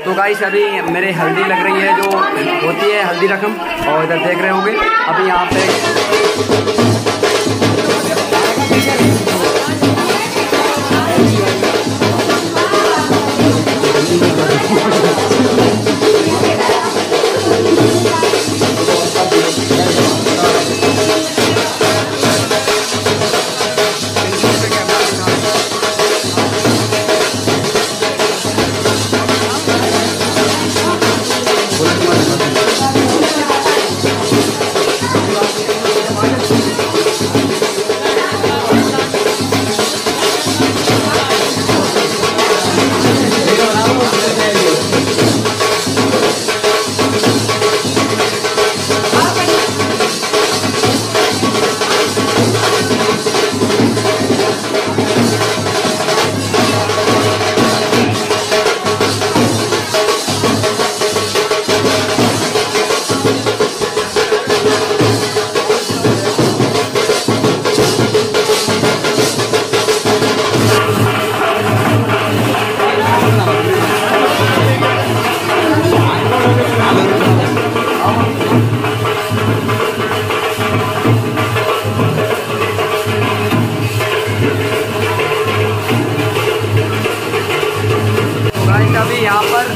तो गाइस अभी मेरे हल्दी लग रही है, जो होती है हल्दी रकम, और इधर देख रहे होंगे अभी यहाँ पे अभी यहाँ पर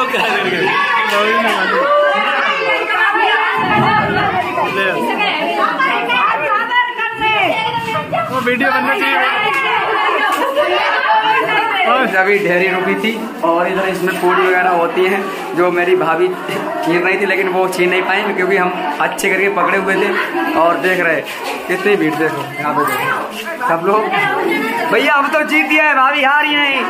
लोग क्या करेंगे? वो वीडियो बनना चाहिए। अभी ढेरी रुकी थी और इधर इसमें पूड़ी वगैरह होती हैं जो मेरी भाभी छीन रही थी, लेकिन वो छीन नहीं पाई क्योंकि हम अच्छे करके पकड़े हुए थे। और देख रहे कितनी भीड़, देखो यहाँ पे देखो सब लोग। भैया हम तो जीत दिया है, भाभी हार ही नहीं।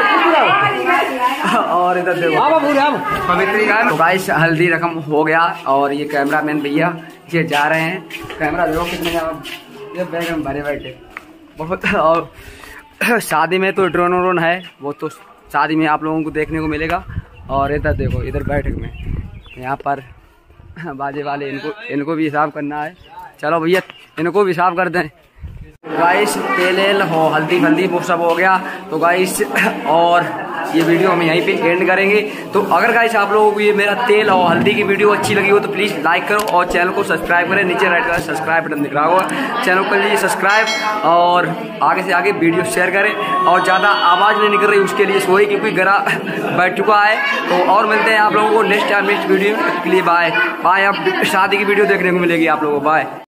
और इधर देखो तो गाइस हल्दी रकम हो गया और ये कैमरामैन भैया ये जा रहे हैं। कैमरा देखो कितने ये बैग में भरे बैठे बहुत। और शादी में तो ड्रोन व्रोन है, वो तो शादी में आप लोगों को देखने को मिलेगा। और इधर देखो इधर बैठक में यहाँ पर बाजे वाले इनको भी हिसाब करना है। चलो भैया इनको भी हिसाब कर दें। गाइस तेल हो हल्दी वो सब हो गया तो गाइस, और ये वीडियो हम यहीं पे एंड करेंगे। तो अगर गाइस आप लोगों को ये मेरा तेल और हल्दी की वीडियो अच्छी लगी हो तो प्लीज़ लाइक करो और चैनल को सब्सक्राइब करें। नीचे राइट कलर सब्सक्राइब बटन दिख रहा होगा, चैनल को लीजिए सब्सक्राइब और आगे से आगे वीडियो शेयर करें। और ज़्यादा आवाज़ नहीं निकल रही उसके लिए सोई क्योंकि गला बैठ चुका है। तो और मिलते हैं आप लोगों को नेक्स्ट वीडियो के लिए। Bye bye. अब शादी की वीडियो देखने को मिलेगी आप लोगों को। बाय।